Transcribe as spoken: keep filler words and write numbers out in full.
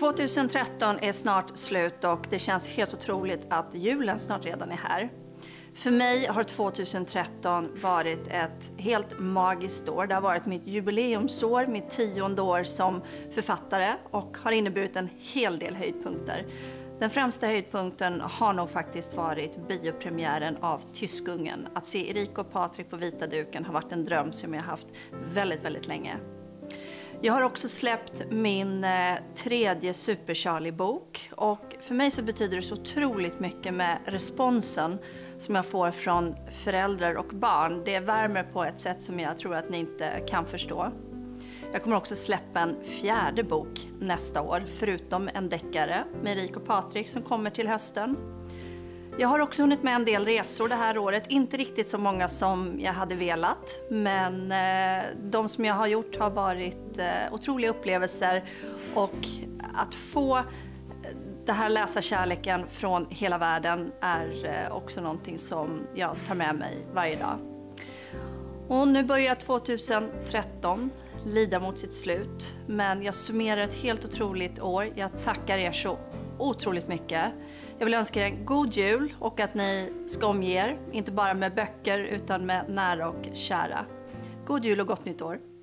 tjugohundratretton är snart slut och det känns helt otroligt att julen snart redan är här. För mig har tjugohundratretton varit ett helt magiskt år. Det har varit mitt jubileumsår, mitt tionde år som författare och har inneburit en hel del höjdpunkter. Den främsta höjdpunkten har nog faktiskt varit biopremiären av Tyskungen. Att se Erika och Patrik på vita duken har varit en dröm som jag har haft väldigt, väldigt länge. Jag har också släppt min eh, tredje Super Charlie-bok och för mig så betyder det så otroligt mycket med responsen som jag får från föräldrar och barn. Det värmer på ett sätt som jag tror att ni inte kan förstå. Jag kommer också släppa en fjärde bok nästa år, förutom en deckare med Erika och Patrik som kommer till hösten. Jag har också hunnit med en del resor det här året, inte riktigt så många som jag hade velat, men eh, de som jag har gjort har varit eh, otroliga upplevelser och att få det här läsarkärleken från hela världen är eh, också någonting som jag tar med mig varje dag. Och nu börjar tjugohundratretton lida mot sitt slut, men jag summerar ett helt otroligt år. Jag tackar er så otroligt mycket. Jag vill önska er en god jul och att ni ska omge er, inte bara med böcker utan med nära och kära. God jul och gott nytt år!